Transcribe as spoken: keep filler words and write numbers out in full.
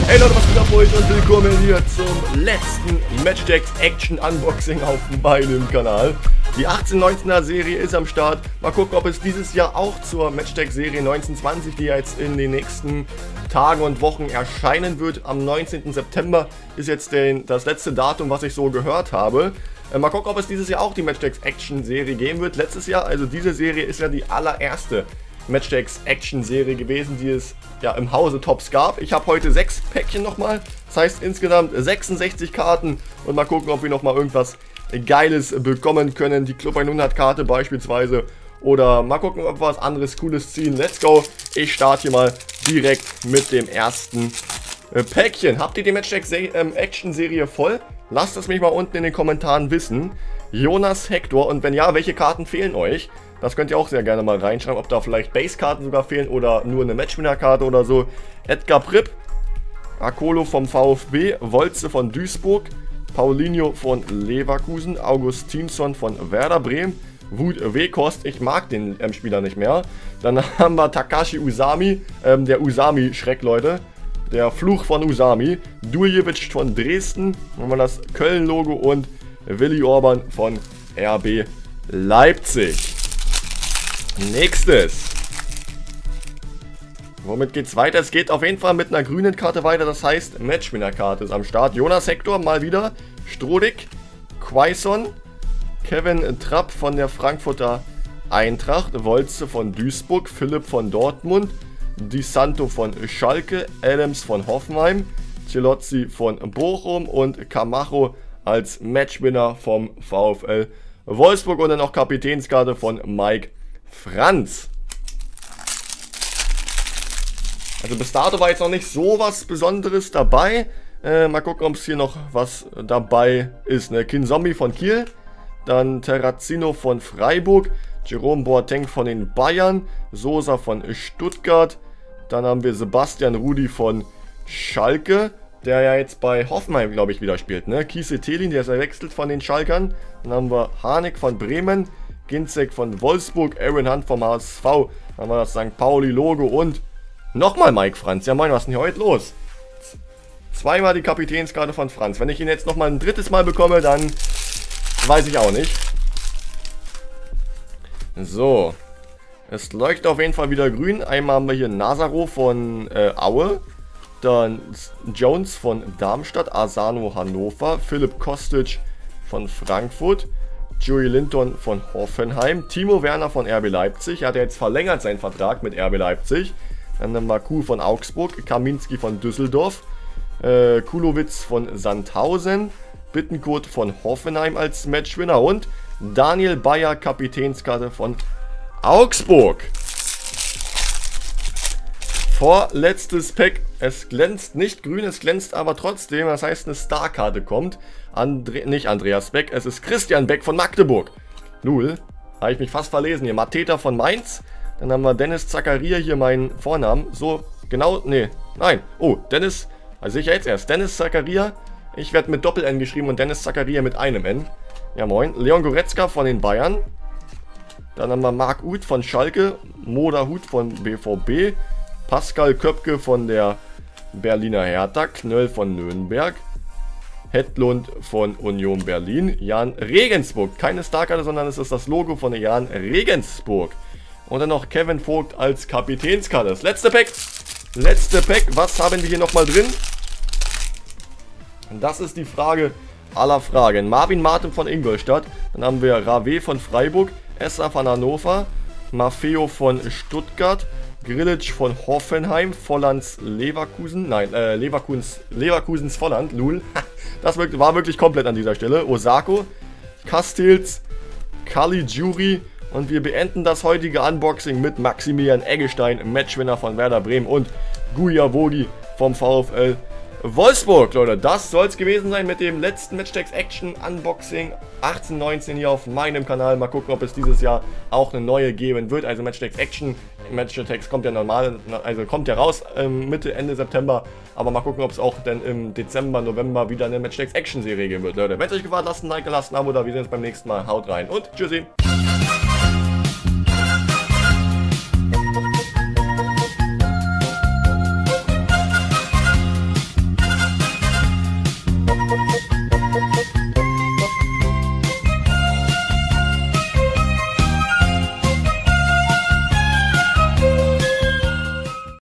Hey Leute, was geht ab euch und willkommen hier zum letzten Matchdex Action Unboxing auf meinem Kanal. Die achtzehn neunzehner Serie ist am Start. Mal gucken, ob es dieses Jahr auch zur Matchdex Serie neunzehn zwanzig, die ja jetzt in den nächsten Tagen und Wochen erscheinen wird. Am neunzehnten September ist jetzt den, das letzte Datum, was ich so gehört habe. Äh, mal gucken, ob es dieses Jahr auch die Matchdex Action Serie geben wird. Letztes Jahr, also diese Serie ist ja die allererste Matchdex Action Serie gewesen, die es ja im Hause Topps gab. Ich habe heute sechs Päckchen nochmal, das heißt insgesamt sechsundsechzig Karten und mal gucken, ob wir nochmal irgendwas Geiles bekommen können. Die Club hundert Karte beispielsweise oder mal gucken, ob wir was anderes Cooles ziehen. Let's go! Ich starte hier mal direkt mit dem ersten äh, Päckchen. Habt ihr die Matchdex ähm, Action Serie voll? Lasst es mich mal unten in den Kommentaren wissen. Jonas Hector, und wenn ja, welche Karten fehlen euch? Das könnt ihr auch sehr gerne mal reinschreiben, ob da vielleicht Base-Karten sogar fehlen oder nur eine Matchwinner-Karte oder so. Edgar Pripp, Akolo vom VfB, Wolze von Duisburg, Paulinho von Leverkusen, Augustinsson von Werder Bremen, Wut Wekost, ich mag den ähm, Spieler nicht mehr. Dann haben wir Takashi Usami, ähm, der Usami-Schreck, Leute. Der Fluch von Usami, Duljevic von Dresden, dann haben wir das Köln-Logo und Willi Orban von R B Leipzig. Nächstes. Womit geht's weiter? Es geht auf jeden Fall mit einer grünen Karte weiter, das heißt Matchwinner-Karte ist am Start. Jonas Hector mal wieder, Strodig, Quaison, Kevin Trapp von der Frankfurter Eintracht, Wolze von Duisburg, Philipp von Dortmund, Di Santo von Schalke, Adams von Hoffenheim, Celozzi von Bochum und Camacho als Matchwinner vom VfL Wolfsburg und dann noch Kapitänskarte von Mike Franz. Also bis dato war jetzt noch nicht so was Besonderes dabei. Äh, mal gucken, ob es hier noch was dabei ist. Ne? Kinzombie von Kiel, dann Terrazino von Freiburg, Jerome Boateng von den Bayern, Sosa von Stuttgart, dann haben wir Sebastian Rudi von Schalke, der ja jetzt bei Hoffenheim, glaube ich, wieder spielt. Ne? Kiese Telin, der ist erwechselt von den Schalkern. Dann haben wir Harnik von Bremen, Ginzek von Wolfsburg, Aaron Hunt vom H S V. Dann haben wir das Sankt Pauli-Logo und nochmal Mike Franz. Ja moin, was ist denn hier heute los? Zweimal die Kapitänskarte von Franz. Wenn ich ihn jetzt nochmal ein drittes Mal bekomme, dann weiß ich auch nicht. So. Es leuchtet auf jeden Fall wieder grün. Einmal haben wir hier Nazaro von äh, Aue. Dann Jones von Darmstadt, Asano Hannover, Philipp Kostic von Frankfurt, Joey Linton von Hoffenheim, Timo Werner von R B Leipzig, er hat ja jetzt verlängert seinen Vertrag mit R B Leipzig, dann haben wir Kuh von Augsburg, Kaminski von Düsseldorf, äh, Kulowitz von Sandhausen, Bittencourt von Hoffenheim als Matchwinner und Daniel Bayer, Kapitänskarte von Augsburg. Vorletztes Pack, es glänzt nicht grün, es glänzt aber trotzdem, das heißt eine Starkarte kommt. Andre nicht Andreas Beck, es ist Christian Beck von Magdeburg. Null, habe ich mich fast verlesen hier. Mateta von Mainz, dann haben wir Dennis Zakaria, hier meinen Vornamen. So, genau, nee, nein. Oh, Dennis, also ich jetzt erst, Dennis Zakaria, ich werde mit Doppel-N geschrieben und Dennis Zakaria mit einem N. Ja moin, Leon Goretzka von den Bayern. Dann haben wir Marc Uth von Schalke, Moda Hut von B V B. Pascal Köpke von der Berliner Hertha, Knöll von Nürnberg, Hedlund von Union Berlin, Jan Regensburg, keine Starkarte, sondern es ist das Logo von Jan Regensburg. Und dann noch Kevin Vogt als Kapitänskarte. Das letzte Pack, letzte Pack, was haben wir hier nochmal drin? Das ist die Frage aller Fragen. Marvin Martin von Ingolstadt, dann haben wir Rave von Freiburg, Esser von Hannover, Maffeo von Stuttgart, Grillitsch von Hoffenheim, Vollands Leverkusen, nein, äh, Leverkusens, Leverkusens Volland, Lul, das war wirklich komplett an dieser Stelle, Osako, Castells, Caligiuri und wir beenden das heutige Unboxing mit Maximilian Eggestein, Matchwinner von Werder Bremen und Guya Vogi vom VfL Wolfsburg. Leute, das soll es gewesen sein mit dem letzten Matchdex Action Unboxing achtzehn neunzehn hier auf meinem Kanal. Mal gucken, ob es dieses Jahr auch eine neue geben wird. Also Matchdex Action, Matchdex kommt ja normal, also kommt ja raus ähm, Mitte, Ende September. Aber mal gucken, ob es auch dann im Dezember, November wieder eine Matchdex Action Serie geben wird. Leute, wenn es euch gefallen hat, lasst ein Like, lasst ein Abo da. Wir sehen uns beim nächsten Mal. Haut rein und tschüssi.